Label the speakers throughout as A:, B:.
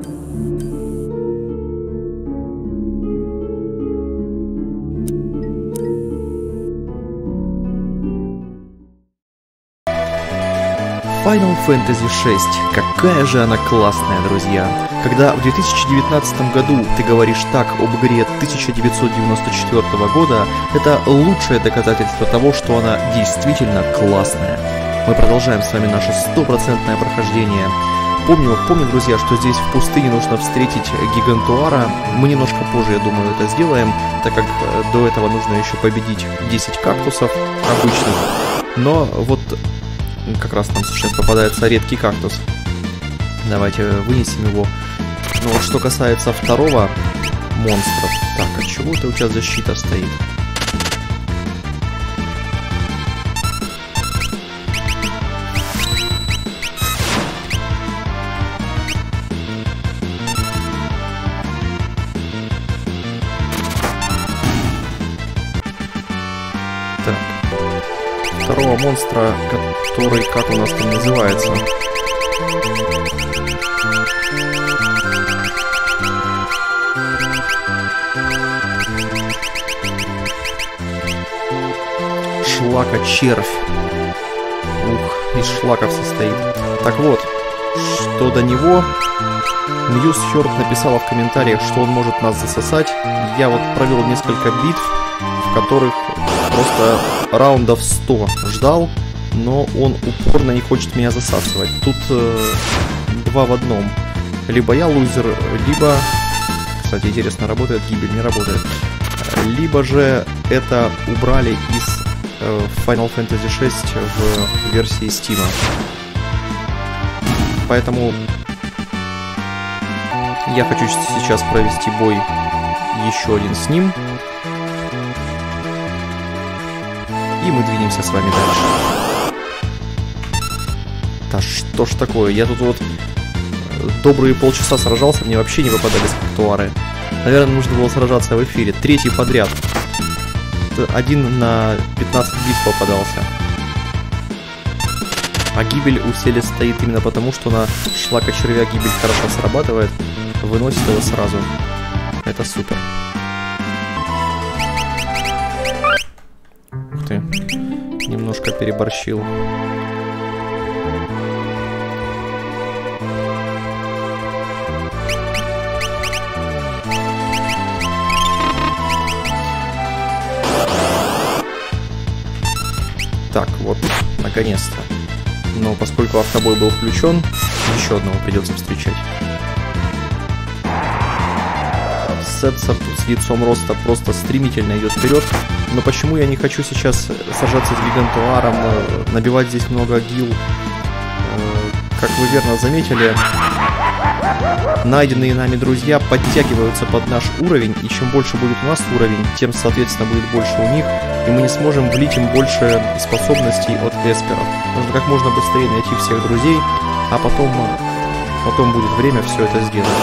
A: Final Fantasy VI. Какая же она классная, друзья. Когда в 2019 году ты говоришь так об игре 1994 года, это лучшее доказательство того, что она действительно классная. Мы продолжаем с вами наше стопроцентное прохождение. Помню, друзья, что здесь в пустыне нужно встретить Гигантуара. Мы немножко позже, я думаю, это сделаем, так как до этого нужно еще победить 10 кактусов обычных. Но вот как раз нам сейчас попадается редкий кактус. Давайте вынесем его. Но вот что касается второго монстра. Так, от чего это у тебя защита стоит? Так. Второго монстра, который, как у нас там называется? Шлака-червь. Ух, из шлаков состоит. Так вот, что до него, Ньюсхёрд написала в комментариях, что он может нас засосать. Я вот провел несколько битв, в которых просто раундов 100 ждал, но он упорно не хочет меня засасывать. Тут два в одном. Либо я лузер, либо... Кстати, интересно, работает гибель? Не работает. Либо же это убрали из Final Fantasy VI в версии Steam. Поэтому я хочу сейчас провести бой еще один с ним. И мы двинемся с вами дальше. Да что ж такое, я тут вот добрые полчаса сражался, мне вообще не попадались кактуары. Наверное, нужно было сражаться в эфире. Третий подряд. Один на 15 бит попадался. А гибель у Сели стоит именно потому, что на шлака-червя гибель хорошо срабатывает. Выносит его сразу. Это супер. Ух ты. Немножко переборщил. Так, вот, наконец-то. Но поскольку автобой был включен, еще одного придется встречать. Сетса с яйцом роста просто стремительно идет вперед. Но почему я не хочу сейчас сражаться с Гигантуаром, набивать здесь много гил? Как вы верно заметили, найденные нами друзья подтягиваются под наш уровень, и чем больше будет у нас уровень, тем, соответственно, будет больше у них, и мы не сможем влить им больше способностей от эсперов. Нужно как можно быстрее найти всех друзей, а потом будет время все это сделать.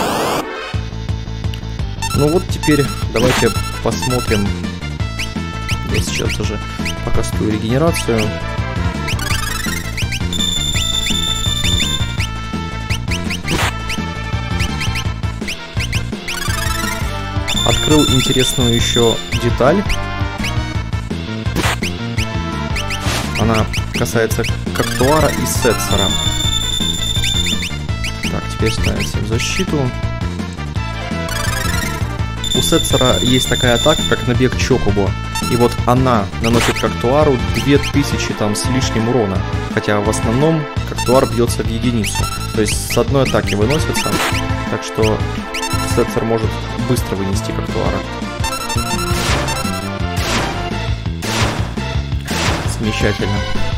A: Ну вот теперь давайте посмотрим. Я сейчас даже покастую регенерацию. Открыл интересную еще деталь. Она касается Кактуара и Сетсера. Так, теперь ставим всем защиту. У Сетсера есть такая атака, как набег Чокубо. И вот она наносит Кактуару 2000 там с лишним урона. Хотя в основном Кактуар бьется в единицу. То есть с одной атаки выносится. Так что Сетсер может быстро вынести Кактуара. Замечательно.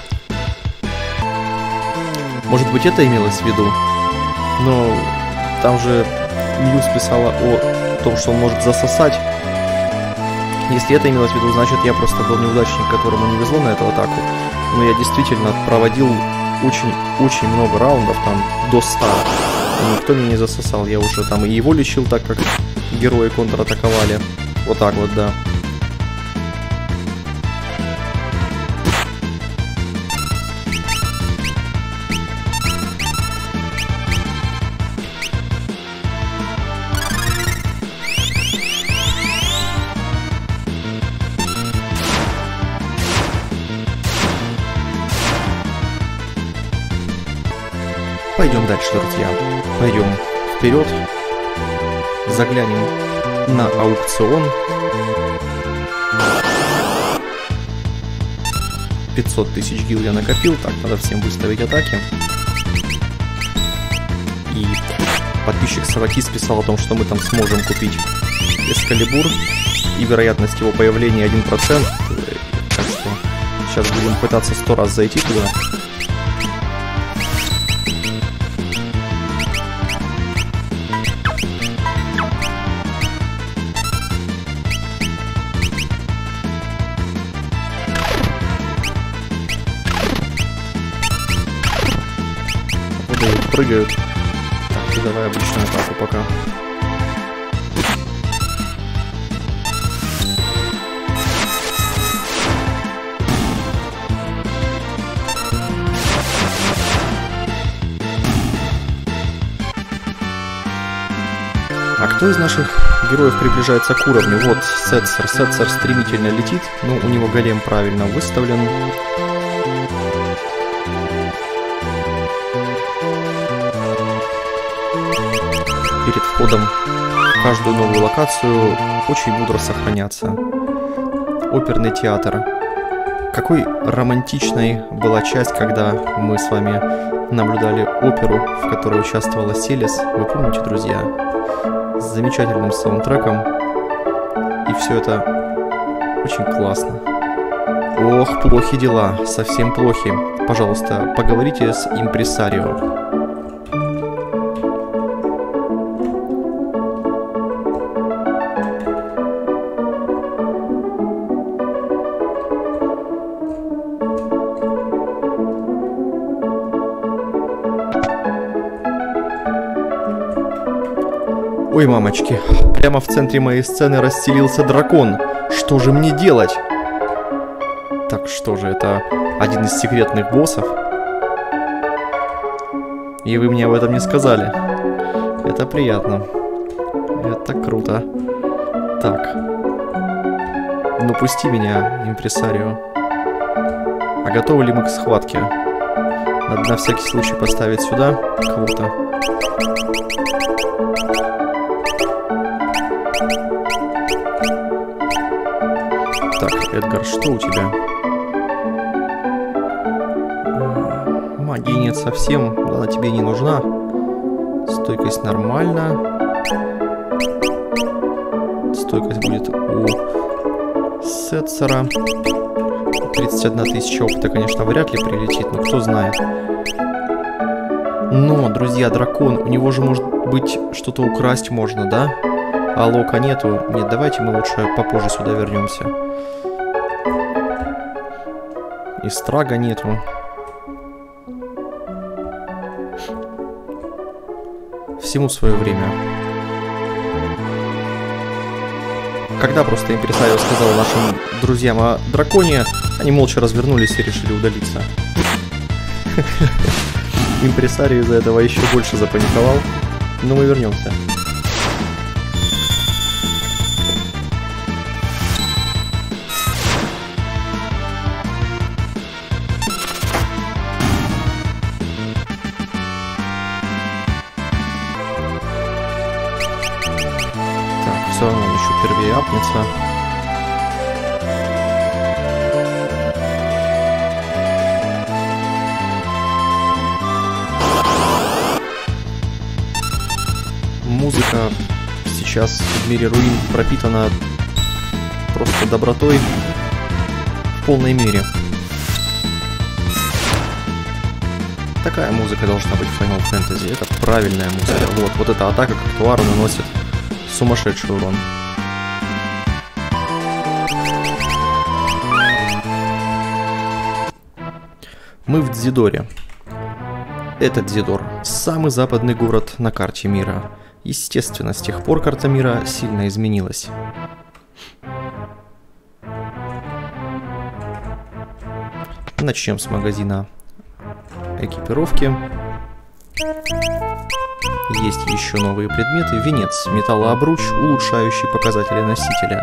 A: Может быть, это имелось в виду? Но там же Ньюс писала о том, что он может засосать. Если это имелось в виду, значит я просто был неудачник, которому не везло на эту атаку. Но я действительно проводил очень много раундов, там до 100. И никто меня не засосал. Я уже там и его лечил, так как герои контратаковали. Вот так вот, да. Идем дальше, друзья. Пойдем вперед. Заглянем на аукцион. 500 тысяч гил я накопил. Так, надо всем выставить атаки. И подписчик Савакис писал о том, что мы там сможем купить Эскалибур. И вероятность его появления 1%. Так что сейчас будем пытаться 100 раз зайти туда. Прыгают. Так, давай обычную атаку пока. А кто из наших героев приближается к уровню? Вот Сетсер. Сетсер стремительно летит, но у него голем правильно выставлен. Перед входом в каждую новую локацию очень мудро сохраняться. Оперный театр. Какой романтичной была часть, когда мы с вами наблюдали оперу, в которой участвовала Селес. Вы помните, друзья? С замечательным саундтреком. И все это очень классно. Ох, плохи дела, совсем плохи. Пожалуйста, поговорите с импресарио. Ой, мамочки, прямо в центре моей сцены расселился дракон. Что же мне делать? Так, что же, это один из секретных боссов? И вы мне об этом не сказали. Это приятно. Это круто. Так. Ну пусти меня, импресарио. А готовы ли мы к схватке? Надо на всякий случай поставить сюда кого-то. Так, Эдгар, что у тебя? Магии нет совсем, она тебе не нужна. Стойкость нормально. Стойкость будет у Сетсера. 31 тысяча опыта, конечно, вряд ли прилетит, но кто знает. Но, друзья, дракон, у него же может быть что-то украсть можно, да? А лока нету. Нет, давайте мы лучше попозже сюда вернемся. И страга нету. Всему свое время. Когда просто импресарио сказал нашим друзьям о драконе, они молча развернулись и решили удалиться. Импресарио из-за этого еще больше запаниковал. Но мы вернемся. Он еще первее апнется. Музыка сейчас в мире руин пропитана просто добротой в полной мере. Такая музыка должна быть в Final Fantasy. Это правильная музыка. Вот эта атака как Туару наносит сумасшедший урон. Мы в Дзидоре. Это Дзидор. Самый западный город на карте мира. Естественно, с тех пор карта мира сильно изменилась. Начнем с магазина экипировки. Есть еще новые предметы. Венец, металлообруч, улучшающий показатели носителя.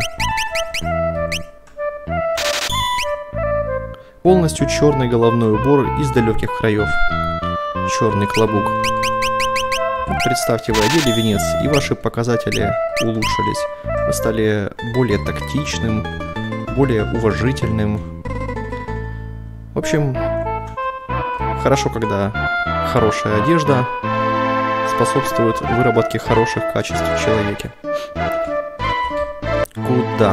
A: Полностью черный головной убор из далеких краев. черный клобук. Представьте, вы одели венец, и ваши показатели улучшились. Вы стали более тактичным, более уважительным. В общем, хорошо, когда хорошая одежда способствует выработке хороших качеств в человеке. Куда?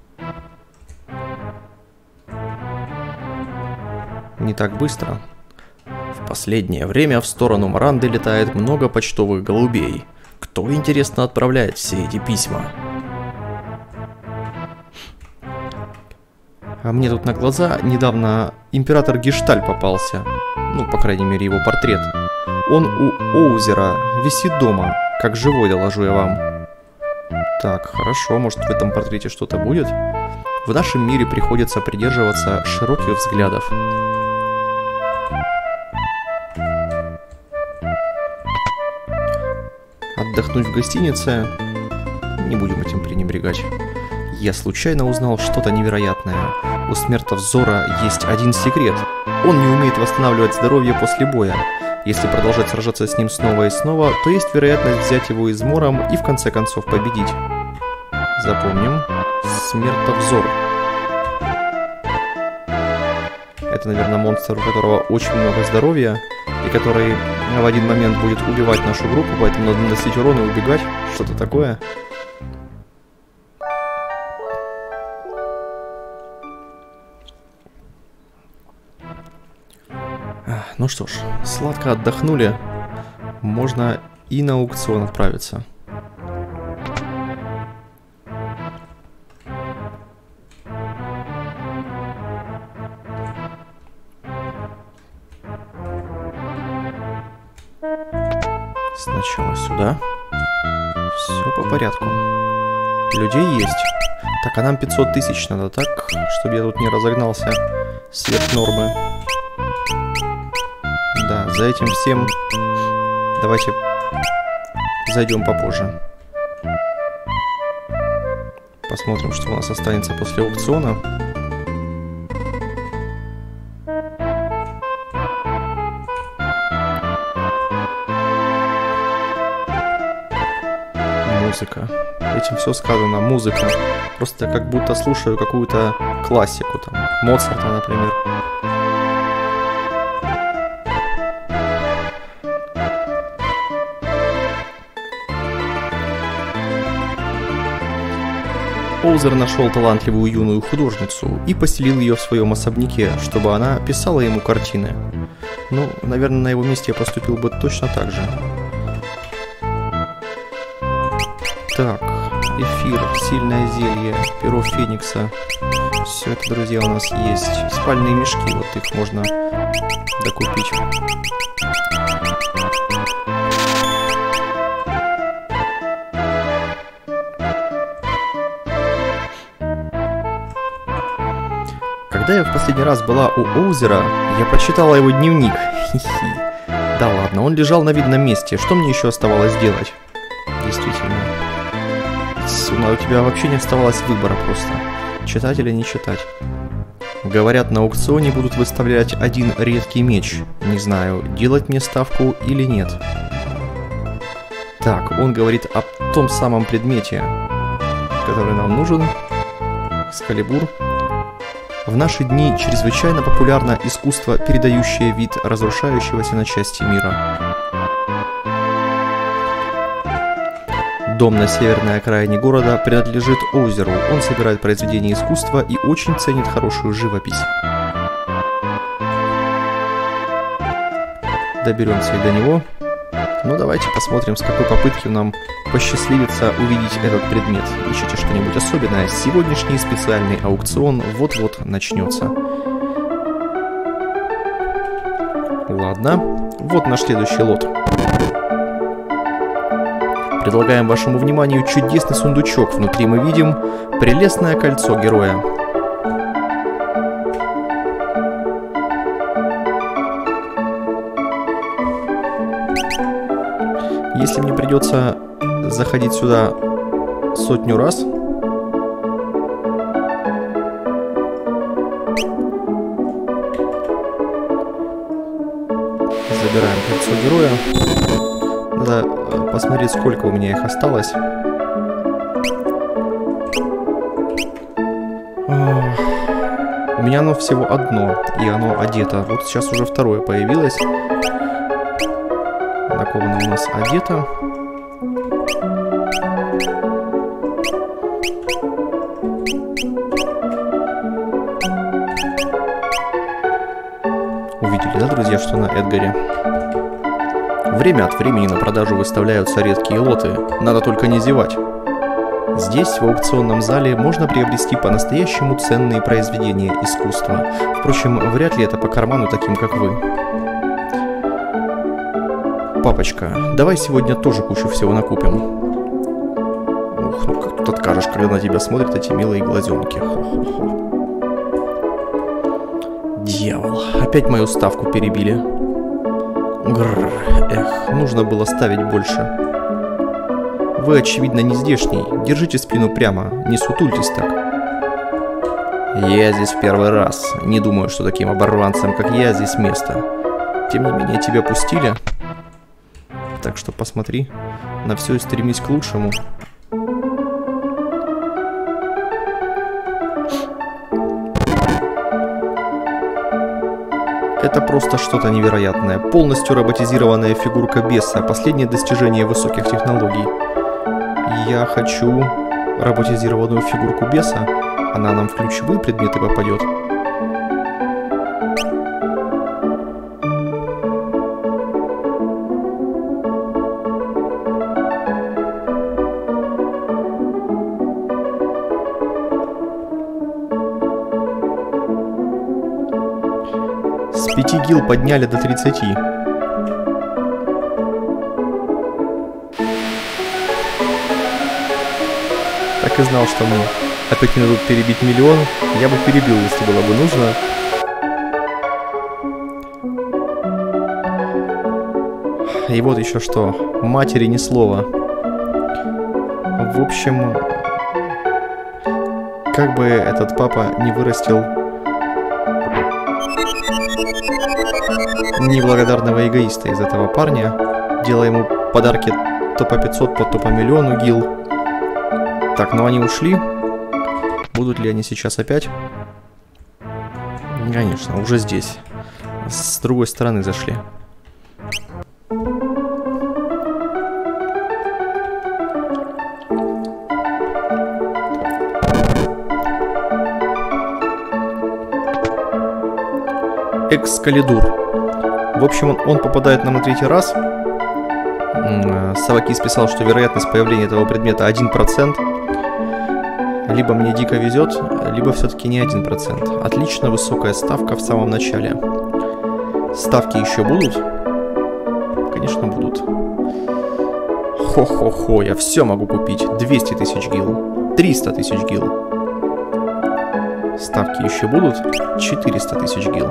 A: Не так быстро. В последнее время в сторону Маранды летает много почтовых голубей. Кто, интересно, отправляет все эти письма? А мне тут на глаза недавно император Гешталь попался. Ну, по крайней мере, его портрет. Он у Оузера висит дома, как живой, доложу я вам. Так, хорошо, может, в этом портрете что-то будет? В нашем мире приходится придерживаться широких взглядов. Отдохнуть в гостинице? Не будем этим пренебрегать. Я случайно узнал что-то невероятное. У Смертовзора есть один секрет. Он не умеет восстанавливать здоровье после боя. Если продолжать сражаться с ним снова и снова, то есть вероятность взять его измором и в конце концов победить. Запомним. Смертовзор. Это, наверное, монстр, у которого очень много здоровья, и который в один момент будет убивать нашу группу, поэтому надо наносить урон и убегать. Что-то такое. Ну что ж, сладко отдохнули. Можно и на аукцион отправиться. Сначала сюда. Все по порядку. Людей есть. Так, а нам 500 тысяч надо, так? Чтобы я тут не разогнался сверх нормы. Да, за этим всем давайте зайдем попозже. Посмотрим, что у нас останется после аукциона. Музыка. Этим все сказано. Музыка. Просто как будто слушаю какую-то классику, там, Моцарта, например. Оузер нашел талантливую юную художницу и поселил ее в своем особняке, чтобы она писала ему картины. Ну, наверное, на его месте я поступил бы точно так же. Так, эфир, сильное зелье, перо феникса. Все это, друзья, у нас есть. Спальные мешки, вот их можно докупить. Когда я в последний раз была у Оузера, я прочитала его дневник. Хи-хи. Да ладно, он лежал на видном месте. Что мне еще оставалось делать? Действительно. У тебя вообще не оставалось выбора просто. Читать или не читать. Говорят, на аукционе будут выставлять один редкий меч. Не знаю, делать мне ставку или нет. Так, он говорит о том самом предмете, который нам нужен. Экскалибур. В наши дни чрезвычайно популярно искусство, передающее вид разрушающегося на части мира. Дом на северной окраине города принадлежит Оузеру. Он собирает произведения искусства и очень ценит хорошую живопись. Доберемся и до него. Ну давайте посмотрим, с какой попытки нам посчастливится увидеть этот предмет. Ищите что-нибудь особенное. Сегодняшний специальный аукцион вот-вот начнется. Ладно, вот наш следующий лот. Предлагаем вашему вниманию чудесный сундучок. Внутри мы видим прелестное кольцо героя. Если мне придется заходить сюда 100 раз, забираем кольцо героя. Надо посмотреть, сколько у меня их осталось. У меня оно всего одно, и оно одето. Вот сейчас уже второе появилось. Наковано у нас одето. Увидели, да, друзья, что на Эдгаре? Время от времени на продажу выставляются редкие лоты. Надо только не зевать. Здесь, в аукционном зале, можно приобрести по-настоящему ценные произведения искусства. Впрочем, вряд ли это по карману таким, как вы. Папочка, давай сегодня тоже кучу всего накупим. Ух, ну как тут откажешь, когда на тебя смотрят эти милые глазенки. Хо-хо-хо. Дьявол, опять мою ставку перебили. Гррр, эх, нужно было ставить больше. Вы, очевидно, не здешний. Держите спину прямо, не сутультесь так. Я здесь в первый раз. Не думаю, что таким оборванцам, как я, здесь место. Тем не менее, тебя пустили. Так что посмотри на все и стремись к лучшему. Это просто что-то невероятное. Полностью роботизированная фигурка беса. Последнее достижение высоких технологий. Я хочу роботизированную фигурку беса. Она нам в ключевые предметы попадет. С 5 гил подняли до 30. Так и знал, что мне опять не дадут перебить миллион. Я бы перебил, если было бы нужно. И вот еще что. Матери ни слова. В общем, как бы этот папа не вырастил неблагодарного эгоиста из этого парня, делая ему подарки то по 500, то по миллиону гил. Так, ну они ушли. Будут ли они сейчас опять? Конечно, уже здесь. С другой стороны зашли. Экскалидур. В общем, он попадает нам на 3-й раз. Савакис писал, что вероятность появления этого предмета 1%. Либо мне дико везет, либо все-таки не 1%. Отлично высокая ставка в самом начале. Ставки еще будут? Конечно, будут. Хо-хо-хо, я все могу купить. 200 тысяч гил. 300 тысяч гил. Ставки еще будут? 400 тысяч гил.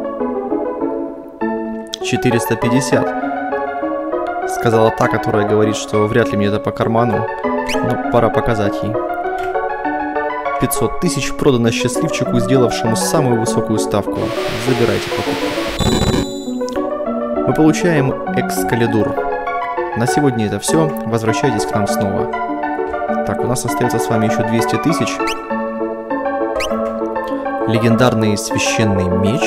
A: 450. Сказала та, которая говорит, что вряд ли мне это по карману. Но пора показать ей. 500 тысяч продано счастливчику, сделавшему самую высокую ставку. Забирайте покупку. Мы получаем Экскалидур. На сегодня это все. Возвращайтесь к нам снова. Так, у нас остается с вами еще 200 тысяч. Легендарный священный меч.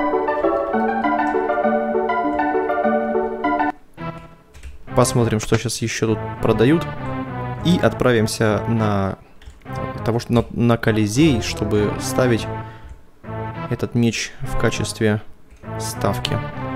A: Посмотрим, что сейчас еще тут продают. И отправимся на Колизей, чтобы ставить этот меч в качестве ставки.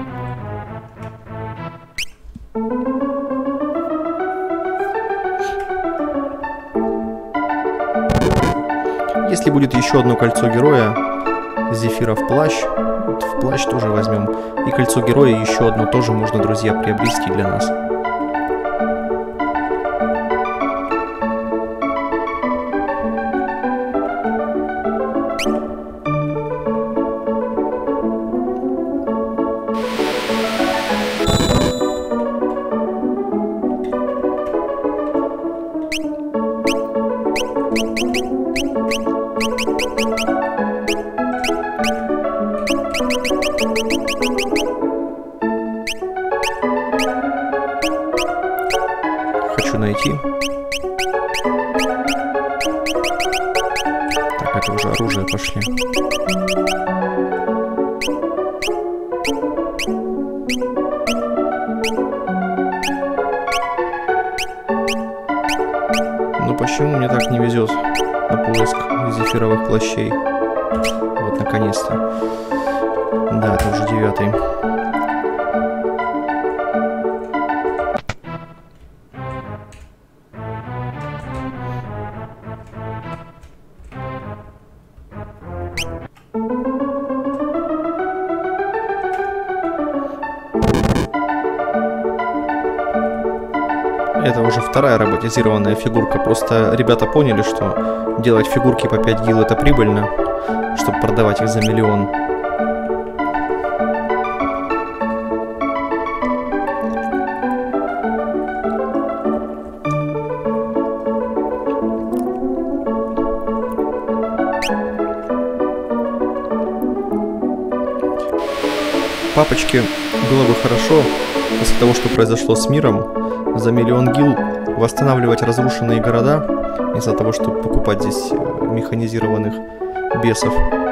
A: Если будет еще одно кольцо героя, Зефира в плащ тоже возьмем. И кольцо героя еще одно тоже можно, друзья, приобрести для нас. лучше найти. Так, это уже оружие пошли. Ну почему мне так не везет на поиск зефировых плащей? Вот, наконец-то. Да, это уже 9-й. Это уже вторая роботизированная фигурка. Просто ребята поняли, что делать фигурки по 5 гил это прибыльно, чтобы продавать их за миллион. Папочке было бы хорошо, после того, что произошло с миром, за миллион гил восстанавливать разрушенные города, из-за того, чтобы покупать здесь механизированных бесов.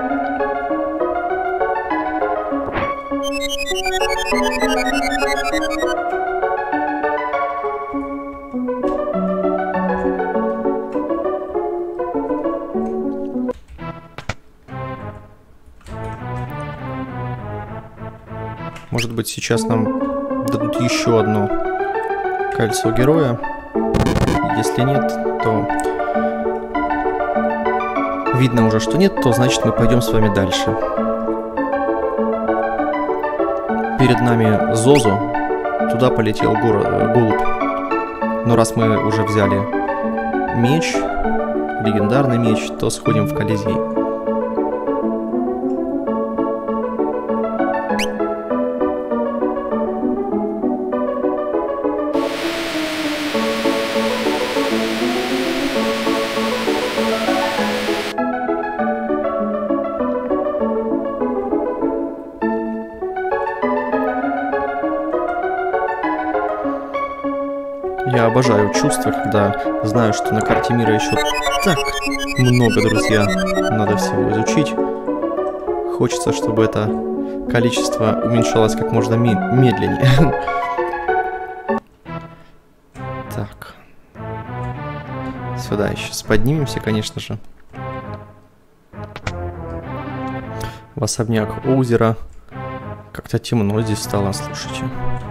A: Может быть, сейчас нам дадут еще одно кольцо героя. Если нет, то видно уже, что нет, то значит мы пойдем с вами дальше. Перед нами Зозу. Туда полетел голубь. Но раз мы уже взяли меч, легендарный меч, то сходим в Колизей. Я обожаю чувство, когда знаю, что на карте мира еще так много, друзья. Надо всего изучить. Хочется, чтобы это количество уменьшалось как можно медленнее. Так. Сюда сейчас поднимемся, конечно же. В особняк озера. Как-то темно здесь стало, слушайте.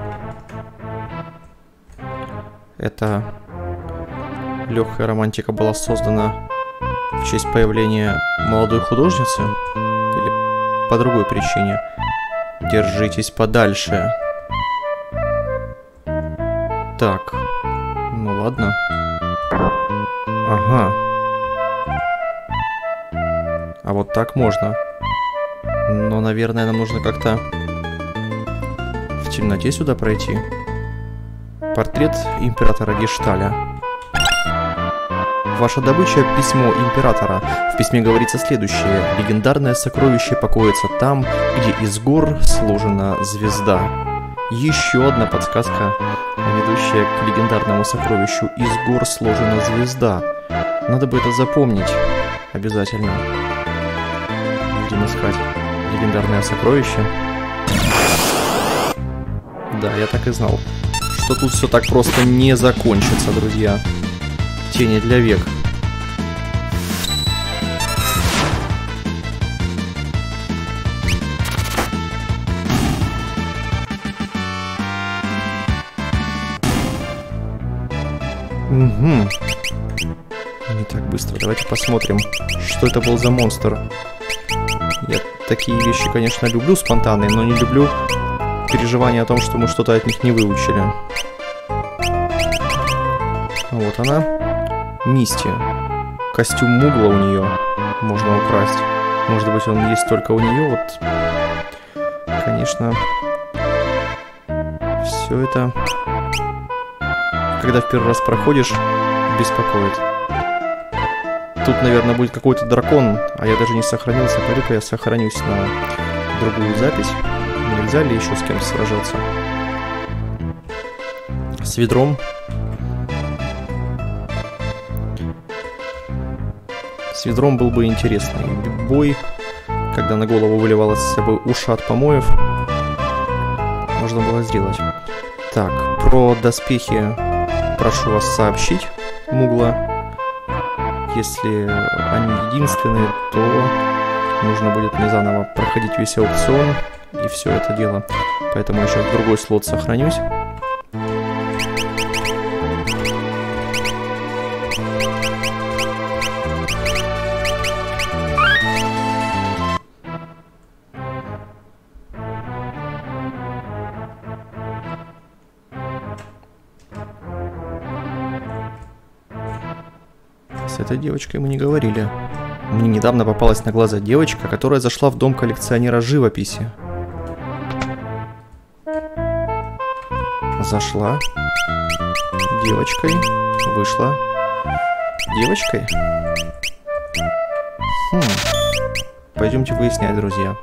A: Эта легкая романтика была создана в честь появления молодой художницы или по другой причине? Держитесь подальше. Так, ну ладно. Ага. А вот так можно. Но, наверное, нам нужно как-то в темноте сюда пройти. Портрет императора Гешталя. Ваша добыча – письмо императора. В письме говорится следующее. Легендарное сокровище покоится там, где из гор сложена звезда. Еще одна подсказка, ведущая к легендарному сокровищу. Из гор сложена звезда. Надо бы это запомнить. Обязательно. Будем искать легендарное сокровище. Да, я так и знал, что тут все так просто не закончится, друзья. Тени для век. Угу. Не так быстро. Давайте посмотрим, что это был за монстр. Я такие вещи, конечно, люблю спонтанные, но не люблю переживания о том, что мы что-то от них не выучили. Вот она. Мисти. Костюм Мугла у нее можно украсть. Может быть, он есть только у нее. Вот, конечно, все это, когда в первый раз проходишь, беспокоит. Тут, наверное, будет какой-то дракон, а я даже не сохранился. Пойду-ка я сохранюсь на другую запись. Нельзя ли еще с кем-то сражаться? С ведром. С ведром был бы интересный бой, когда на голову выливалась с собой ушат помоев. Можно было сделать. Так, про доспехи прошу вас сообщить, Мугла. Если они единственные, то нужно будет мне заново проходить весь аукцион и все это дело. Поэтому я сейчас в другой слот сохранюсь. С этой девочкой мы не говорили. Мне недавно попалась на глаза девочка, которая зашла в дом коллекционера живописи. Зашла девочкой, вышла девочкой. Пойдемте выяснять, друзья.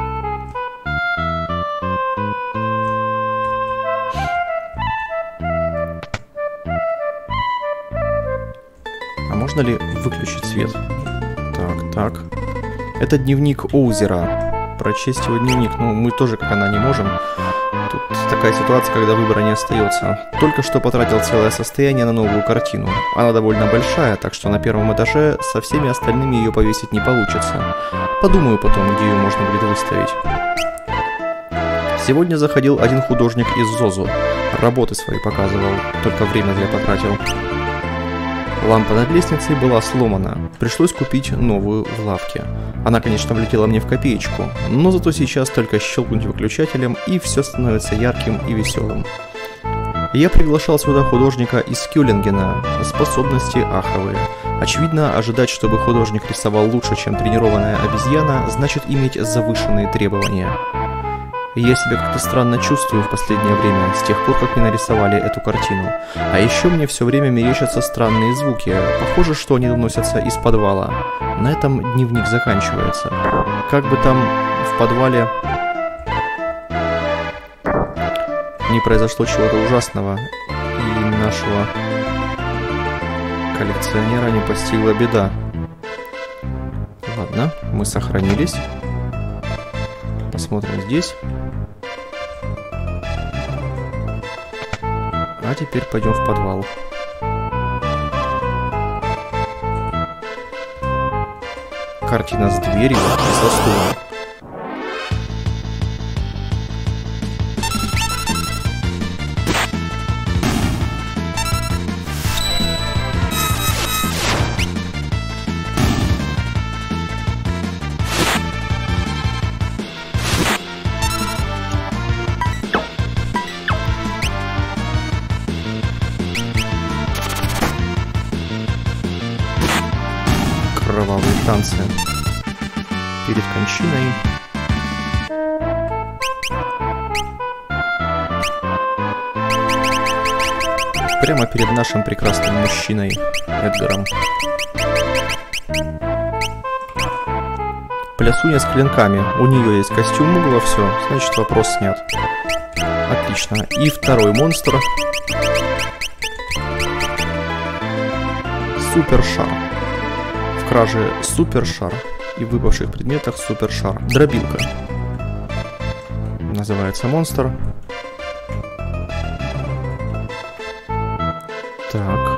A: А можно ли выключить свет? Так. Это дневник Оузера. Прочесть его дневник, ну мы тоже, как она, не можем. Тут такая ситуация, когда выбора не остается. Только что потратил целое состояние на новую картину. Она довольно большая, так что на первом этаже со всеми остальными ее повесить не получится. Подумаю потом, где ее можно будет выставить. Сегодня заходил один художник из Зозу. Работы свои показывал, только время зря потратил. Лампа над лестницей была сломана. Пришлось купить новую в лавке. Она, конечно, влетела мне в копеечку, но зато сейчас только щелкнуть выключателем, и все становится ярким и веселым. Я приглашал сюда художника из Кёлингена, способности аховые. Очевидно, ожидать, чтобы художник рисовал лучше, чем тренированная обезьяна, значит иметь завышенные требования. Я себя как-то странно чувствую в последнее время, с тех пор, как мне нарисовали эту картину. А еще мне все время мерещатся странные звуки. Похоже, что они доносятся из подвала. На этом дневник заканчивается. Как бы там в подвале не произошло чего-то ужасного, и нашего коллекционера не постигла беда. Ладно, мы сохранились. Посмотрим здесь. А теперь пойдем в подвал. Картина с дверью и со стулом. Кровавые танцы перед кончиной. Прямо перед нашим прекрасным мужчиной Эдгаром. Плясуня с клинками. У нее есть костюм Мугла, все, значит вопрос снят. Отлично. И второй монстр. Супершар. В краже супершар и в выпавших предметах супершар. Дробилка. Называется монстр. Так.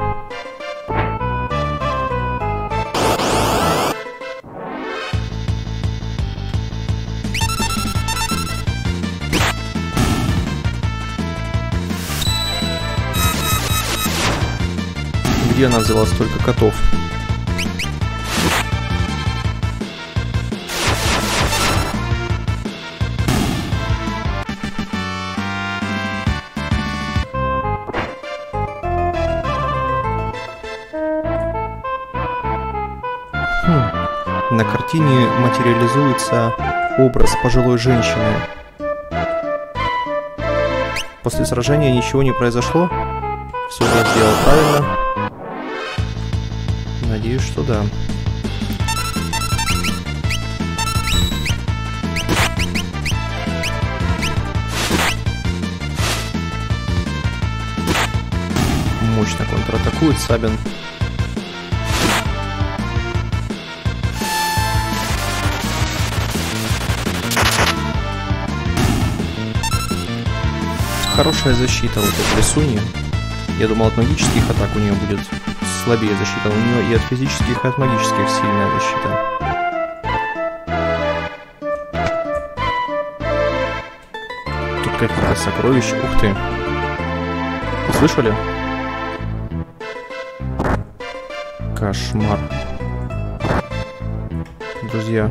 A: Где она взяла столько котов? На картине материализуется образ пожилой женщины. После сражения ничего не произошло? Все я сделал правильно? Надеюсь, что да. Мощно контратакует Сабин. хорошая защита вот этой Лисуньи. Я думал, от магических атак у нее будет слабее защита. У нее и от физических, и от магических сильная защита. Тут какие-то сокровища. Ух ты. Слышали? Кошмар. Друзья.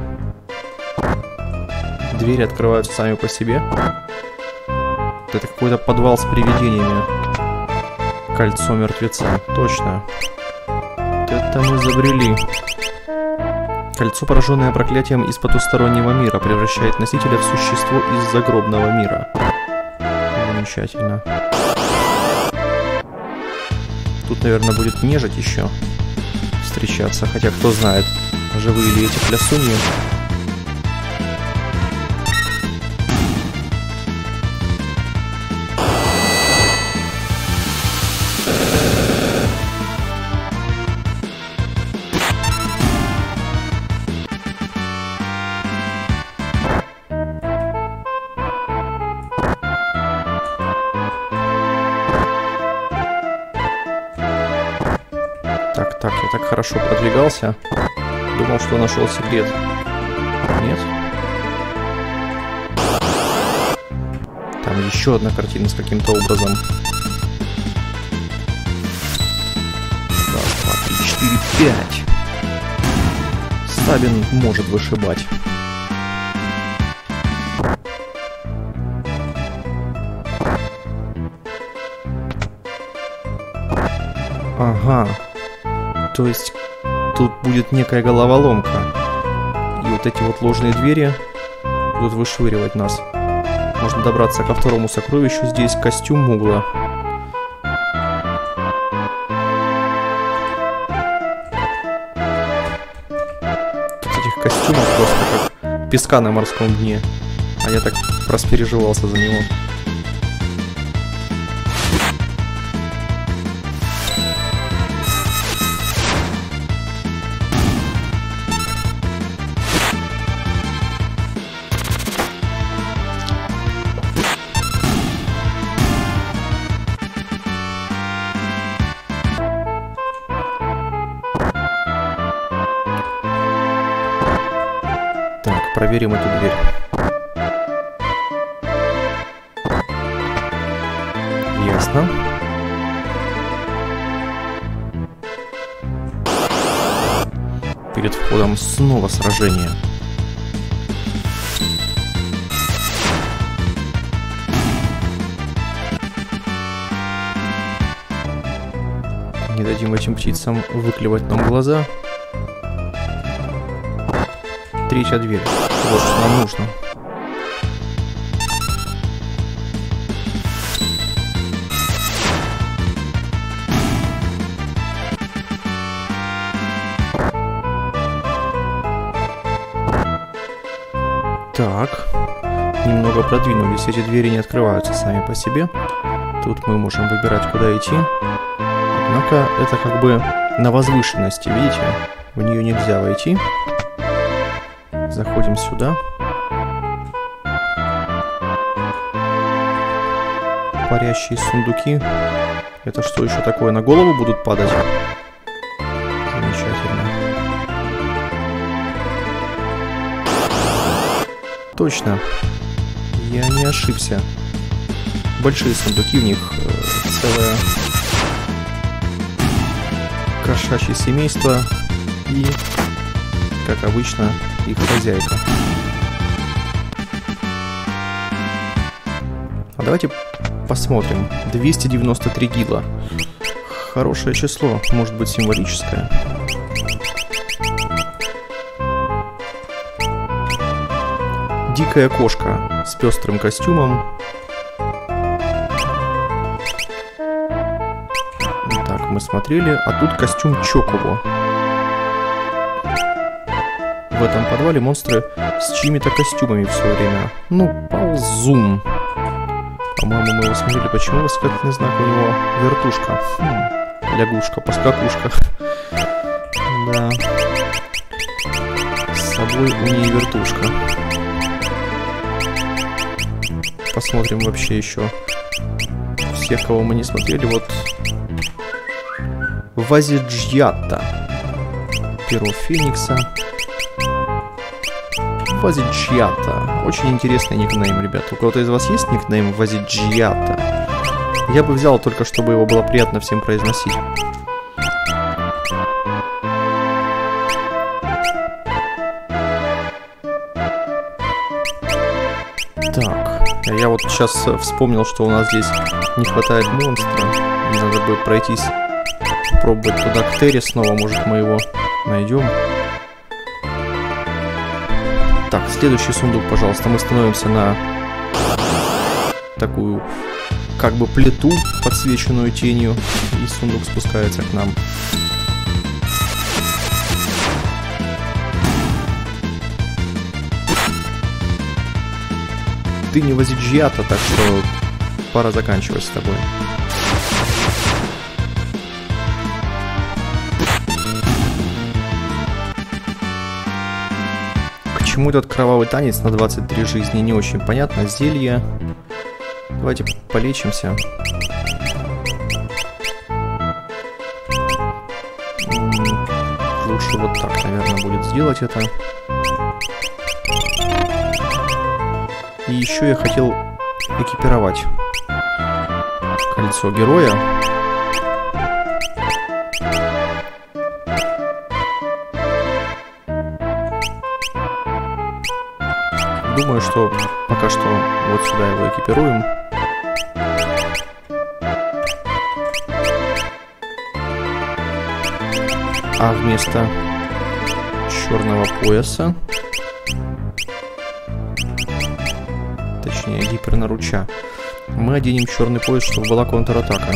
A: Двери открываются сами по себе. Это какой-то подвал с привидениями. Кольцо мертвеца. Точно. Это мы забрели. Кольцо, пораженное проклятием из потустороннего мира, превращает носителя в существо из загробного мира. Замечательно. Тут, наверное, будет нежить еще встречаться. Хотя, кто знает, живые ли эти плясуньи. Так, я так хорошо продвигался. Думал, что нашел секрет. Нет? Там еще одна картина с каким-то образом. Раз, два, три, четыре, пять. Сабин может вышибать. Ага. То есть тут будет некая головоломка. И вот эти вот ложные двери будут вышвыривать нас. Можно добраться ко второму сокровищу. Здесь костюм Мугла. Тут этих костюмов просто как песка на морском дне. А я так распереживался за него. Проверим эту дверь. Ясно. Перед входом снова сражение. Не дадим этим птицам выклевать нам глаза. Третья дверь. Вот что нам нужно. Так. Немного продвинулись. Эти двери не открываются сами по себе. Тут мы можем выбирать, куда идти. Однако это как бы на возвышенности, видите? В нее нельзя войти. Заходим сюда. Парящие сундуки. Это что еще такое? На голову будут падать? Замечательно. Точно. Я не ошибся. Большие сундуки, в них целое кошачье семейство. И, как обычно, их хозяйка. А давайте посмотрим. 293 гила. Хорошее число, может быть символическое. Дикая кошка с пестрым костюмом. Так, мы смотрели, а тут костюм Чокубо. В этом подвале монстры с чьими-то костюмами в свое время. Ну, ползун. По-моему, мы его смотрели. Почему восклицательный знак у него вертушка? Лягушка, поскакушка. Да. С собой у нее вертушка. Посмотрим вообще еще всех, кого мы не смотрели, вот Вазиджьята. Перо Феникса. Вазиджьята. Очень интересный никнейм, ребята. У кого-то из вас есть никнейм Вазиджьята? Я бы взял только, чтобы его было приятно всем произносить. Так, я вот сейчас вспомнил, что у нас здесь не хватает монстра. И надо бы пройтись, попробовать туда к Терри снова, может мы его найдем. Так, следующий сундук, пожалуйста. Мы становимся на такую, как бы, плиту, подсвеченную тенью, и сундук спускается к нам. Ты не Вазиджьята, так что пора заканчивать с тобой. К чему этот кровавый танец на 23 жизни, не очень понятно. Зелье. Давайте полечимся. Лучше вот так, наверное, будет сделать это. И еще я хотел экипировать кольцо героя. Думаю, что пока что вот сюда его экипируем. А вместо черного пояса, точнее гипернаруча, мы оденем черный пояс, чтобы была контратака.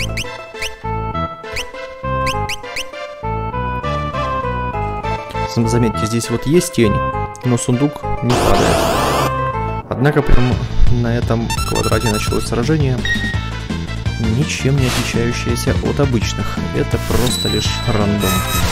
A: Заметьте, здесь вот есть тень, но сундук не падает. Однако прямо на этом квадрате началось сражение, ничем не отличающееся от обычных. Это просто лишь рандом.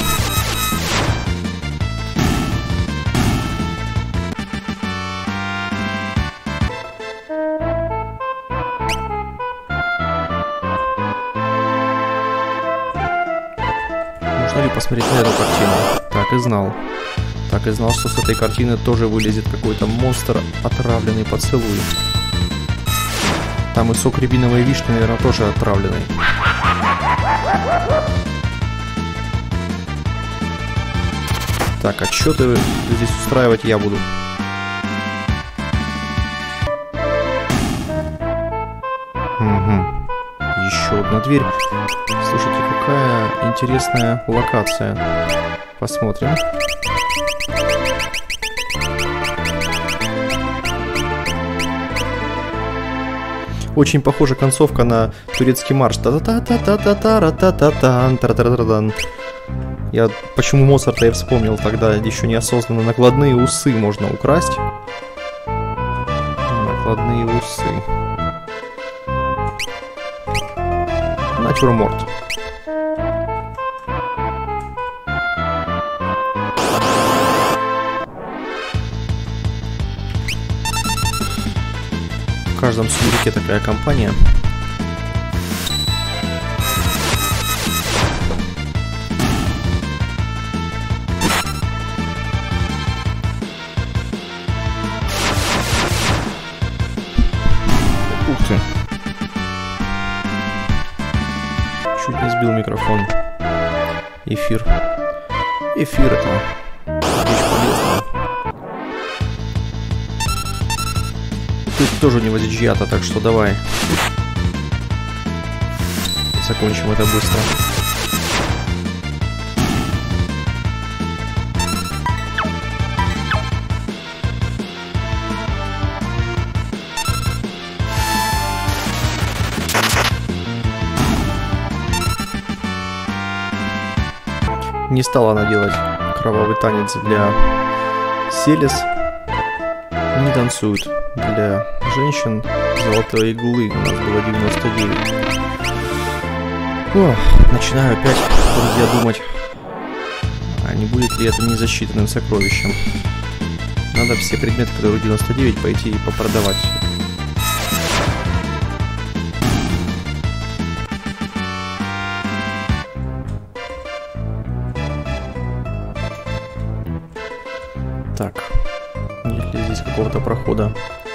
A: Можно ли посмотреть на эту картину? Так и знал. Так и знал, что с этой картины тоже вылезет какой-то монстр, отравленный поцелуй. Там и сок рябиновой вишни, наверное, тоже отравленный. Так, отчеты здесь устраивать я буду. Угу. Еще одна дверь. Слушайте, какая интересная локация. Посмотрим. Очень похожа концовка на турецкий марш. Я почему Моцарта я вспомнил тогда, еще неосознанно. Накладные усы можно украсть. Накладные усы. Натюрморт. В каждом сундуке такая компания. Ух ты. Чуть не сбил микрофон. Эфир. Эфир это вещь полезная. Ты тоже не Вазиджьята, так что давай. Закончим это быстро. Не стала она делать кровавый танец для Селес. Не танцуют для женщин золотой иглы. У нас было 99. О, начинаю опять, друзья, думать, а не будет ли это незасчитанным сокровищем. Надо все предметы, которые 99, пойти и попродавать. Так, нет ли здесь какого-то прохода?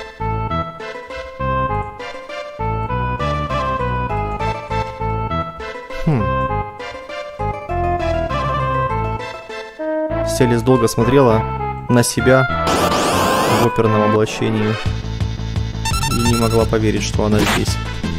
A: Селис долго смотрела на себя в оперном облачении и не могла поверить, что она здесь.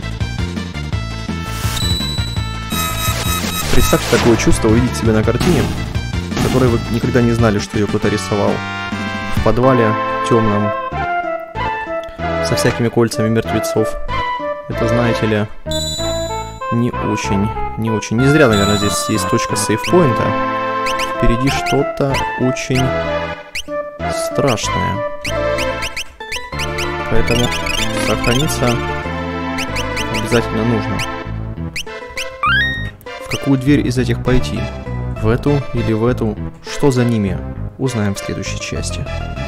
A: Представьте такое чувство увидеть себя на картине, в которой вы никогда не знали, что ее кто-то рисовал. В подвале темном, со всякими кольцами мертвецов. Это, знаете ли, не очень. Не зря, наверное, здесь есть точка сейфпоинта. Впереди что-то очень страшное. Поэтому сохраниться обязательно нужно. В какую дверь из этих пойти? В эту или в эту? Что за ними? Узнаем в следующей части.